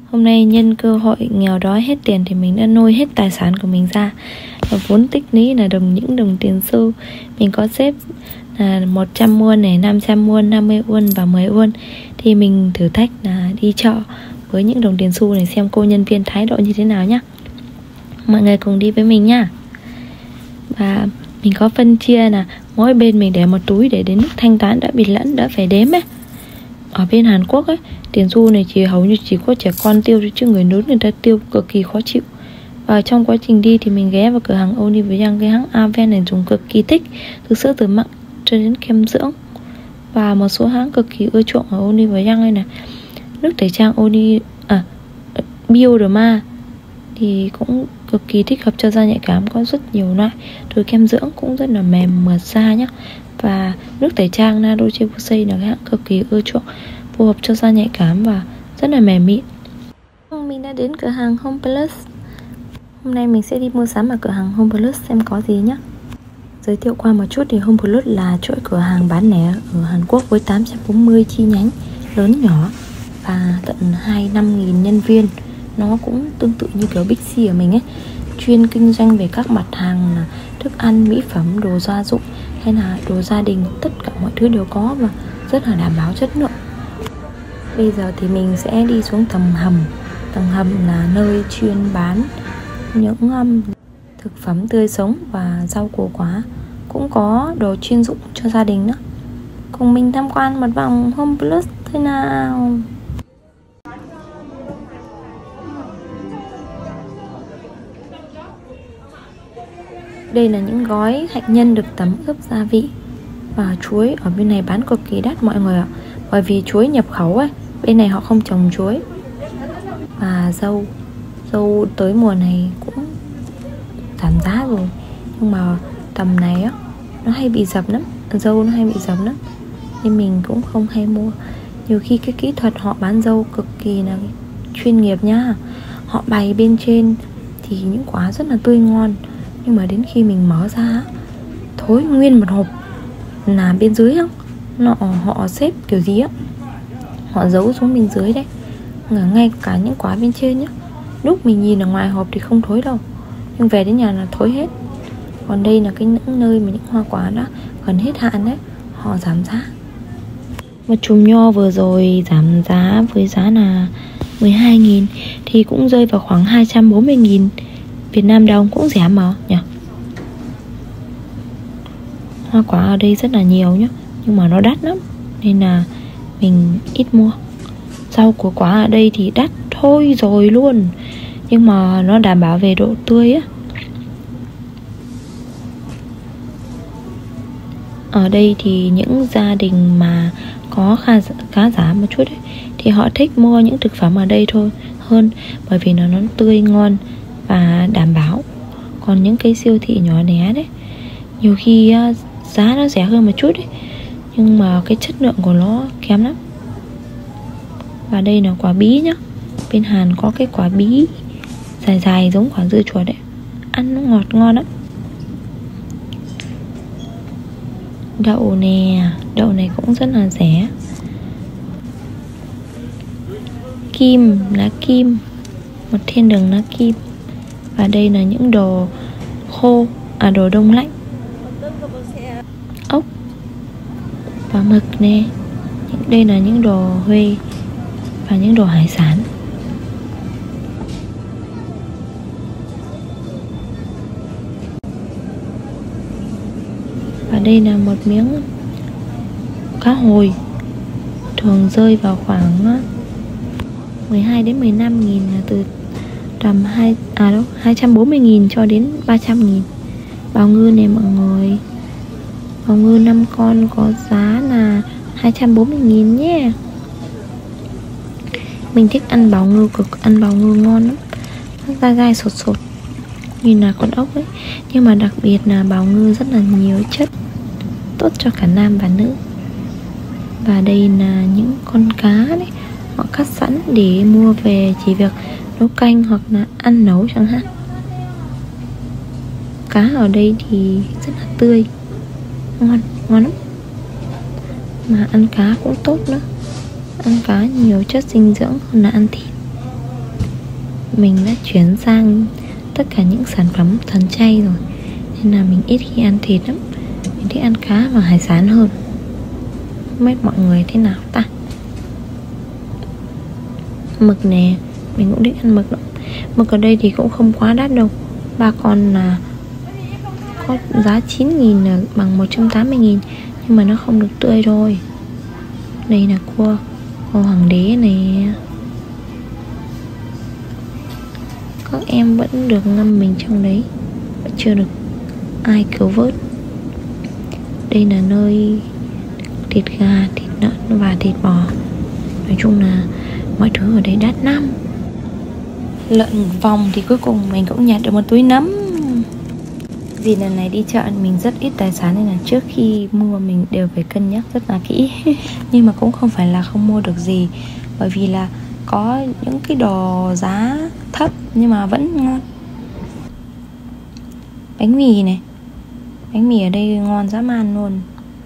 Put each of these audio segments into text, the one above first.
Hôm nay nhân cơ hội nghèo đói hết tiền thì mình đã nôi hết tài sản của mình ra. Và vốn tích lũy là những đồng tiền xu. Mình có xếp là 100 won này, 500 won, 50 won và 10 won. Thì mình thử thách là đi chợ với những đồng tiền xu này xem cô nhân viên thái độ như thế nào nhá. Mọi người cùng đi với mình nhá. Và mình có phân chia là mỗi bên mình để một túi để đến lúc thanh toán đã bị lẫn, đã phải đếm ấy. Ở bên Hàn Quốc ấy, tiền xu này hầu như chỉ có trẻ con tiêu chứ người lớn người ta tiêu cực kỳ khó chịu. Và trong quá trình đi thì mình ghé vào cửa hàng Olive Young, cái hãng Aven này dùng cực kỳ thích, từ sữa từ mặn cho đến kem dưỡng. Và một số hãng cực kỳ ưa chuộng ở Olive Young này, nước tẩy trang Bioderma thì cũng cực kỳ thích hợp cho da nhạy cảm, có rất nhiều loại. Rồi kem dưỡng cũng rất là mềm mượt da nhá. Và nước tẩy trang La Roche-Posay là cái hãng cực kỳ ưa chuộng, phù hợp cho da nhạy cảm và rất là mềm mịn. Mình đã đến cửa hàng Home Plus. Hôm nay mình sẽ đi mua sắm ở cửa hàng Home Plus xem có gì nhé. Giới thiệu qua một chút thì Home Plus là chuỗi cửa hàng bán lẻ ở Hàn Quốc với 840 chi nhánh lớn nhỏ và tận 25.000 nhân viên. Nó cũng tương tự như kiểu Big C ở mình ấy, chuyên kinh doanh về các mặt hàng là thức ăn, mỹ phẩm, đồ gia dụng hay là đồ gia đình, tất cả mọi thứ đều có và rất là đảm bảo chất lượng. Bây giờ thì mình sẽ đi xuống tầng hầm. Tầng hầm là nơi chuyên bán những thực phẩm tươi sống và rau củ quả, cũng có đồ chuyên dụng cho gia đình nữa. Cùng mình tham quan một vòng Home Plus thôi nào. Đây là những gói hạnh nhân được tẩm ướp gia vị. Và chuối ở bên này bán cực kỳ đắt mọi người ạ, bởi vì chuối nhập khẩu ấy, bên này họ không trồng chuối. Và dâu tới mùa này cũng giảm giá rồi, nhưng mà tầm này á nó hay bị dập lắm, dâu nó hay bị dập lắm, nên mình cũng không hay mua. Nhiều khi cái kỹ thuật họ bán dâu cực kỳ là chuyên nghiệp nhá. Họ bày bên trên thì những quả rất là tươi ngon, nhưng mà đến khi mình mở ra thối nguyên một hộp. Là bên dưới không, họ xếp kiểu gì á, họ giấu xuống bên dưới đấy, ngay cả những quả bên trên nhá. Lúc mình nhìn ở ngoài hộp thì không thối đâu, nhưng về đến nhà là thối hết. Còn đây là những nơi mà những hoa quả đã gần hết hạn đấy, họ giảm giá. Một chùm nho vừa rồi giảm giá với giá là 12.000 thì cũng rơi vào khoảng 240.000 Việt Nam đồng, cũng rẻ mà nhỉ. Hoa quả ở đây rất là nhiều nhá, nhưng mà nó đắt lắm nên là mình ít mua. Rau của quả ở đây thì đắt thôi rồi luôn, nhưng mà nó đảm bảo về độ tươi á. Ở đây thì những gia đình mà có khá giả một chút ấy, thì họ thích mua những thực phẩm ở đây thôi hơn, bởi vì nó tươi ngon và đảm bảo. Còn những cái siêu thị nhỏ bé đấy, nhiều khi giá nó rẻ hơn một chút ấy, nhưng mà cái chất lượng của nó kém lắm. Và đây là quả bí nhá. Bên Hàn có cái quả bí dài dài giống quả dưa chuột đấy, ăn nó ngọt ngon lắm. Đậu nè, đậu này cũng rất là rẻ. Kim, lá kim, một thiên đường lá kim. Và đây là những đồ khô, đồ đông lạnh, ốc và mực nè. Đây là những đồ Huế và những đồ hải sản. Và đây là một miếng cá hồi, thường rơi vào khoảng 12 đến 15.000, là từ tầm 240.000 cho đến 300.000. Bào ngư này mọi người, bào ngư 5 con có giá là 240.000 nhé. Mình thích ăn bào ngư, ăn bào ngư ngon lắm, da gai sột như là con ốc ấy. Nhưng mà đặc biệt là bào ngư rất là nhiều chất, tốt cho cả nam và nữ. Và đây là những con cá đấy, họ cắt sẵn để mua về chỉ việc nấu canh hoặc là ăn nấu chẳng hạn. Cá ở đây thì rất là tươi, ngon lắm. Mà ăn cá cũng tốt nữa, ăn cá nhiều chất dinh dưỡng hơn là ăn thịt. mình đã chuyển sang tất cả những sản phẩm thuần chay rồi, nên là mình ít khi ăn thịt lắm. Mình thích ăn cá và hải sản hơn. Không biết mọi người thế nào ta. Mực nè, mình cũng thích ăn mực lắm. Mực ở đây thì cũng không quá đắt đâu. 3 con là có giá 9.000 là bằng 180.000, nhưng mà nó không được tươi thôi. Đây là cua hoàng đế này. Các em vẫn được ngâm mình trong đấy, vẫn chưa được ai cứu vớt. Đây là nơi thịt gà, thịt lợn và thịt bò. Nói chung là mọi thứ ở đây đắt lắm. Lợn vòng thì cuối cùng mình cũng nhặt được một túi nấm. Vì lần này đi chợ mình rất ít tài sản, nên là trước khi mua mình đều phải cân nhắc rất là kỹ. Nhưng mà cũng không phải là không mua được gì, bởi vì là có những cái đồ giá thấp nhưng mà vẫn ngon. Bánh mì này, bánh mì ở đây ngon dã man luôn,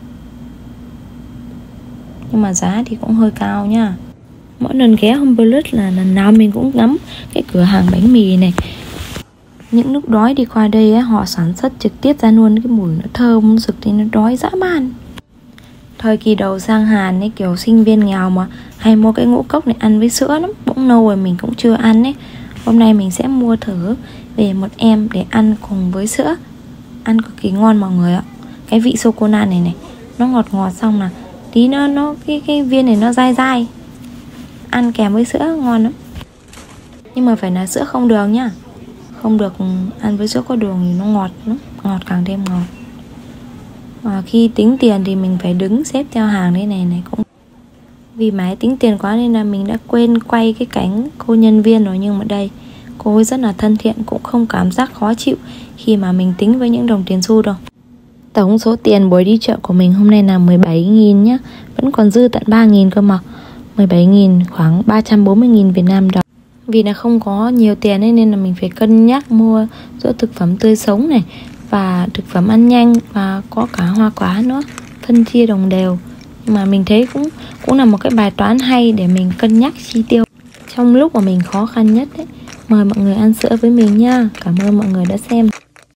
nhưng mà giá thì cũng hơi cao nha. Mỗi lần ghé Humberlut là lần nào mình cũng ngắm cái cửa hàng bánh mì này. Những lúc đói đi qua đây ấy, họ sản xuất trực tiếp ra luôn, cái mùi nó thơm rực thì nó đói dã man. Thời kỳ đầu sang Hàn ấy, kiểu sinh viên nghèo mà hay mua cái ngũ cốc này ăn với sữa lắm. Cũng lâu rồi mình cũng chưa ăn ấy. Hôm nay mình sẽ mua thử về một em để ăn cùng với sữa. Ăn cực kỳ ngon mọi người ạ. Cái vị sô-cô-la này nó ngọt ngọt, xong là tí nó cái viên này nó dai dai, ăn kèm với sữa ngon lắm. Nhưng mà phải là sữa không đường nhá. Không được ăn với sữa có đường thì nó ngọt lắm, ngọt càng thêm ngọt. Và khi tính tiền thì mình phải đứng xếp theo hàng đây này cũng. Vì máy tính tiền quá nên là mình đã quên quay cái cảnh cô nhân viên rồi. Nhưng mà đây, cô ấy rất là thân thiện, cũng không cảm giác khó chịu khi mà mình tính với những đồng tiền xu đâu. Tổng số tiền buổi đi chợ của mình hôm nay là 17.000 nhá. Vẫn còn dư tận 3.000 cơ mà. 17.000 khoảng 340.000 Việt Nam đồng. Vì là không có nhiều tiền ấy, nên là mình phải cân nhắc mua giữa thực phẩm tươi sống này và thực phẩm ăn nhanh, và có cả hoa quả nữa, phân chia đồng đều. Nhưng mà mình thấy cũng là một cái bài toán hay để mình cân nhắc chi tiêu trong lúc mà mình khó khăn nhất ấy. Mời mọi người ăn sữa với mình nha. Cảm ơn mọi người đã xem.